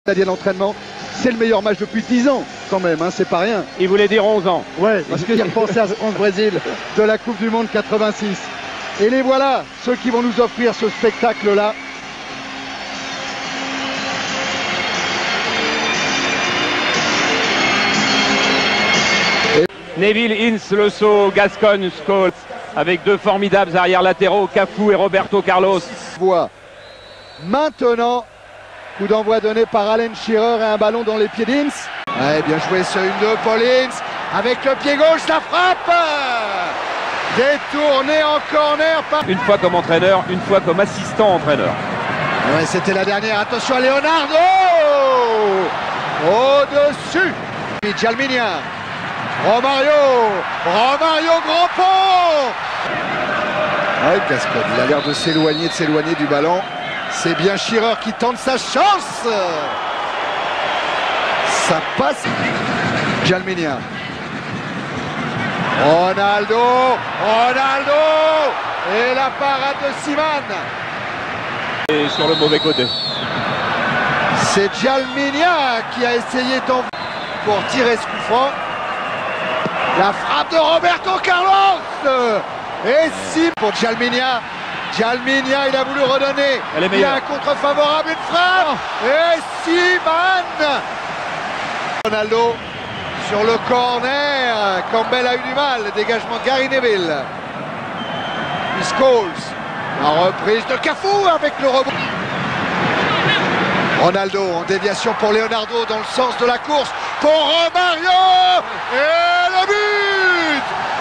L'entraînement, c'est le meilleur match depuis 10 ans quand même, hein, c'est pas rien. Il voulait dire 11 ans. Ouais, parce qu'il repensait à ce France-Brésil de la Coupe du Monde 86. Et les voilà, ceux qui vont nous offrir ce spectacle-là. Neville, Ince, Le Sceau, Gascogne, Scholes, avec deux formidables arrières latéraux, Cafu et Roberto Carlos. Voit maintenant, coup d'envoi donné par Alan Shearer et un ballon dans les pieds d'Ince. Ouais, bien joué ce 1-2, Paul Ince, avec le pied gauche, la frappe détourné en corner par... Une fois comme entraîneur, une fois comme assistant entraîneur. Ouais, c'était la dernière, attention à Leonardo au-dessus. Jalminia, Romario, grand pont. Ouais, Gascogne, il a l'air de s'éloigner du ballon. C'est bien Shearer qui tente sa chance. Ça passe. Jalminia. Ronaldo. Et la parade de Siman. Et sur le mauvais côté. C'est Jalminia qui a essayé pour tirer ce coup franc. La frappe de Roberto Carlos. Et si pour Jalminia. Jalminia, il a voulu redonner. Il a un contre favorable, une frappe. Et Siman. Ronaldo sur le corner. Campbell a eu du mal. Dégagement de Gary Neville. Scholes. La reprise de Cafu avec le rebond. Ronaldo en déviation pour Leonardo dans le sens de la course. Pour Romario. Et le but.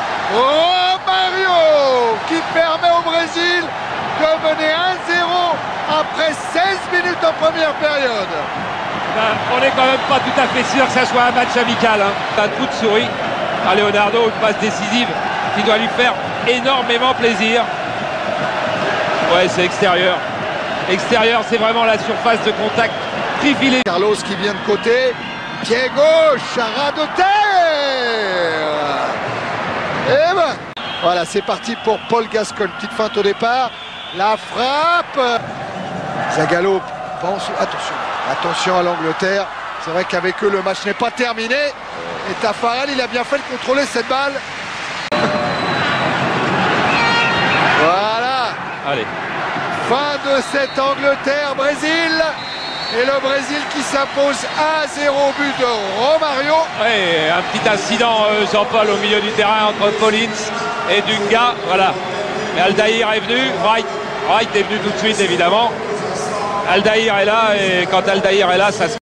Romario qui permet au Brésil de mener 1-0 après 16 minutes en première période. On n'est quand même pas tout à fait sûr que ça soit un match amical. Un coup de souris à Leonardo, une passe décisive qui doit lui faire énormément plaisir. Ouais, c'est extérieur. Extérieur, c'est vraiment la surface de contact privilégiée. Carlos qui vient de côté. Pied gauche, à ras de terre. Et ben, voilà, c'est parti pour Paul Gascogne. Petite feinte au départ. La frappe. Zagallo pense. Attention à l'Angleterre. C'est vrai qu'avec eux, le match n'est pas terminé. Et Tafarel, il a bien fait de contrôler cette balle. Voilà. Allez. Fin de cette Angleterre-Brésil. Et le Brésil qui s'impose 1-0 au but de Romario. Ouais, un petit incident, Jean-Paul, au milieu du terrain entre Paulins et Dunga. Voilà. Et Aldaïr est venu. Wright est venu tout de suite, évidemment. Aldaïr est là, et quand Aldaïr est là, ça se...